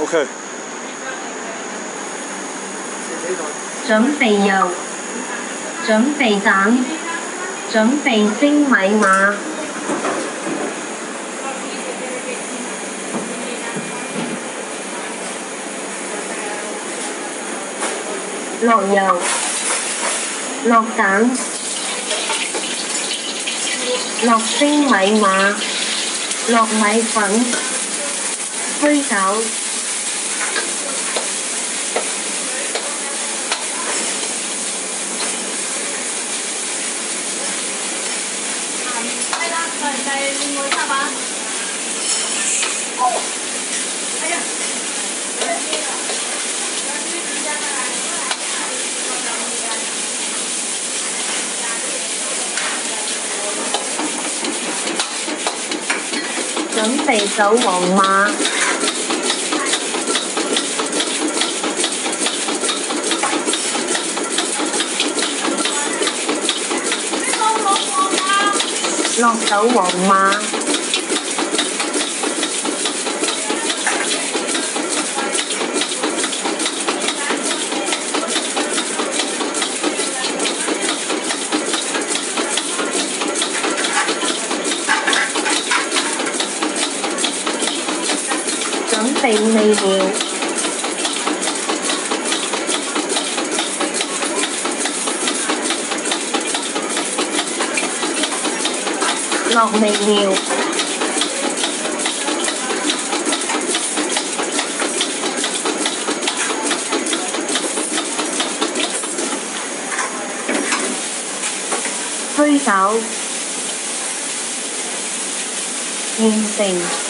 OK。 準備油，準備蛋，準備蒸米碼。落油，落蛋，落蒸米碼，落米粉，推攪。 係啦，就係另外插板。係啊。 準備走黃馬，落走黃馬，準備味料，落味料，推攪，完成。